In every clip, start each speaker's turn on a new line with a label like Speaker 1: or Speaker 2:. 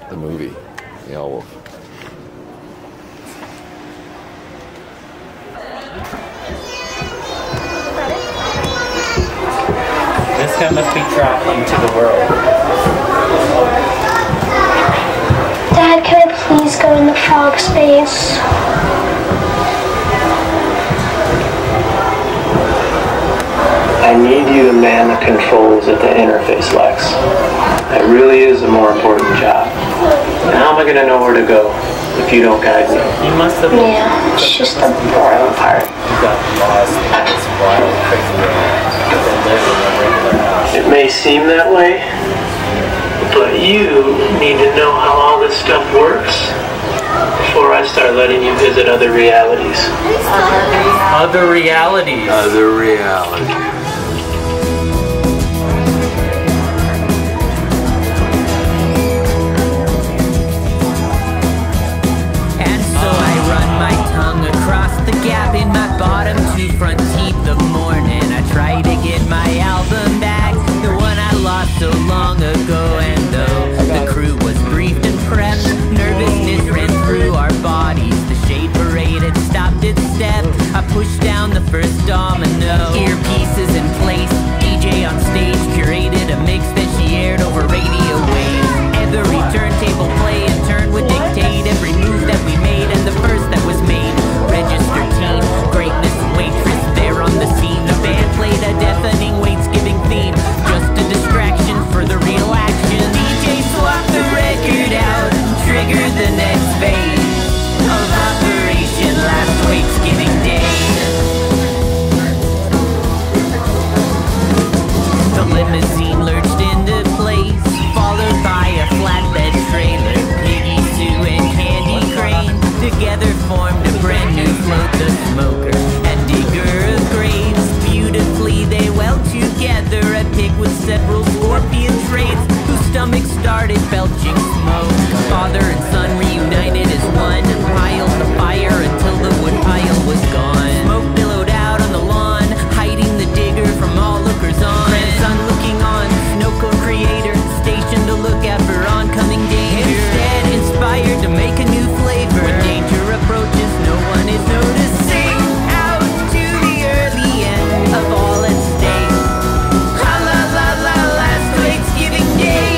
Speaker 1: the movie, Meow Wolf.
Speaker 2: This guy must be trapped into the world.
Speaker 3: Dad, can I please go in the frog space?
Speaker 4: I need you to man the controls at the interface, Lex. That really is a more important job. And how am I going to know where to go if you don't guide me?
Speaker 2: He must have...
Speaker 3: Yeah, it's just the boring part.
Speaker 2: He got lost in this wild, crazy world.
Speaker 4: It may seem that way, but you need to know how all this stuff works before I start letting you visit other realities.
Speaker 2: Other realities.
Speaker 1: Other realities.
Speaker 5: And so I run my tongue across the gap in my bottom two front teeth of morning. I try to get my album back, the one I lost so long ago. And though the crew was briefed and prepped, nervousness ran through our bodies. The shade parade had stopped its step. I pushed down the first domino. Earpieces in place, DJ on stage curated a mix that she aired over radio waves. Every turntable play in turn would dictate every move that we made and the first that was made. Register team, greatness waitress there on the scene. The band played a deafening weights-giving theme, just a distraction for the real action. DJ swapped the record out and triggered the next phase of Operation Last Weights-Giving Day. The limousine lurched into place, followed by a flatbed trailer. Piggy Sue and Candy Crane together formed a brand new float. The smoker and digger of graves, beautifully they weld together. A pig with several scorpion traits, whose stomach started belching smoke. Father and son reunited as one, piled the fire until the wood pile was gone. Smoke billowed out on the lawn, hiding the digger from all lookers on. Grandson looking on, snow cone creator, stationed to look out for oncoming danger. Instead, inspired to make a new flavor. When danger approaches, no one is noticing. Out to the early end of all at stake. Ha la la la, last Thanksgiving Day.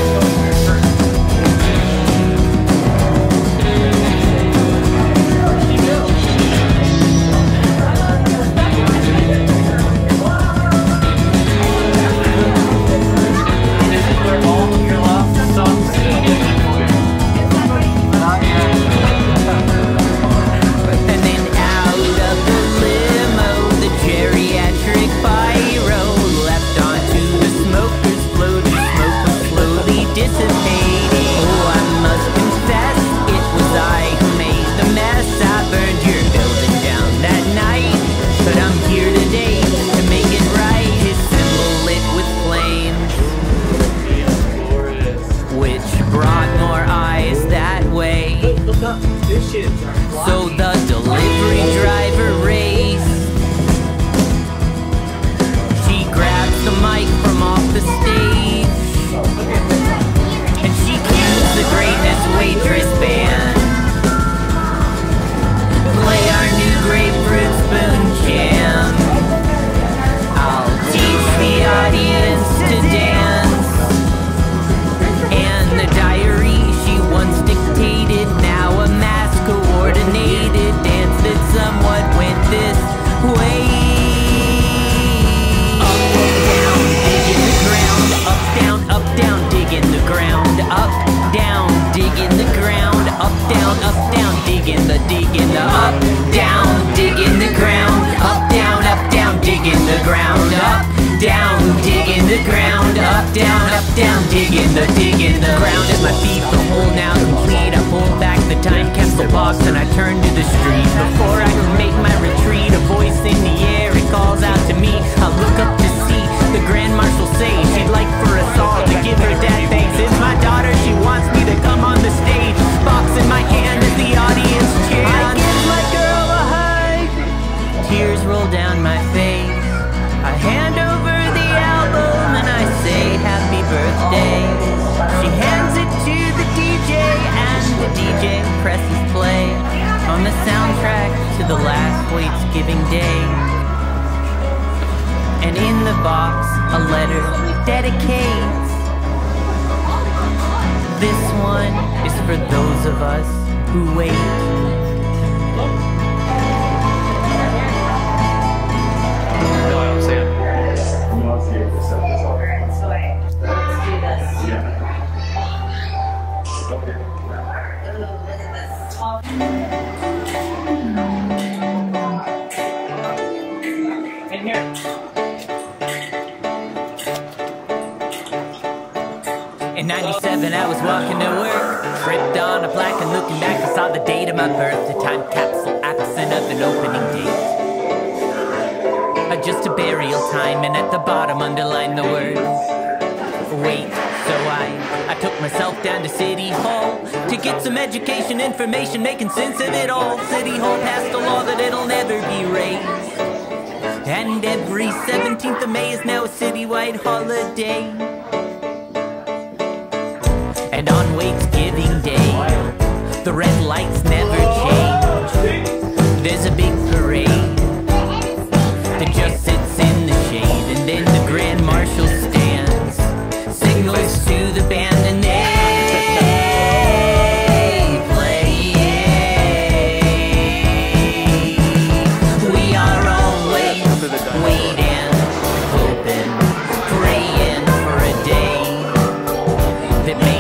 Speaker 2: This is where all of your lost songs
Speaker 5: And then out of the limo, the geriatric pyro leapt onto the smoker's float. The smoke was slowly dissipating. Oh, I must confess, it was I who made the mess. I burned your building down that night, but I'm here today to make it right. His symbol lit with flames, which brought more eyes that way. So the delivery driver raced. She grabs the mic from off the stage, and she cues the Greatness Waitress band. Play our new grapefruit spoon jam. I'll teach the audience to dance. And the diary she once dictated, now a mass coordinated dance that somewhat went this way. Up, down, dig in the ground. Up, down, dig in the ground. Up, down, dig in the up, down, dig in the ground. Up, down, dig in the ground. Up, down, dig in the ground. Up, down, dig in the ground. At my feet, the hole now complete. I pull back the time capsule box and I turn to the street. Before I can make my retreat, a voice in the air, it calls out to me. I look up to see the Grand Marshal say she'd like for us all to give her dad thanks. It's my daughter, she wants me to come on the stage. Box in my hand as the audience cheers. I give my girl a hug, tears roll down my face. I hand over the album and I say happy birthday. She hands it to the DJ Wade's Giving Day. And in the box, a letter dedicates. This one is for those of us who wait. In '97 I was walking to work, tripped on a plaque and looking back I saw the date of my birth, a time capsule absent of an opening date. Just a burial time, and at the bottom underline the word wait. So I took myself down to City Hall to get some education, information, making sense of it all. City Hall passed a law that it'll never be raised, and every 17th of May is now a citywide holiday. And on Wade's Giving Day, the red lights never change. There's a big parade that just sits in the shade, and then the Grand Marshal stands, signals to the band, and they play. We are always waiting, hoping, praying for a day that may